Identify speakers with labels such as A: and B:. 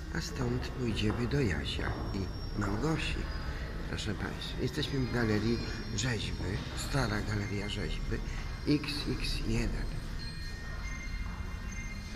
A: a stąd pójdziemy do Jasia i Małgosi. Proszę Państwa, jesteśmy w galerii rzeźby, stara galeria rzeźby XX1.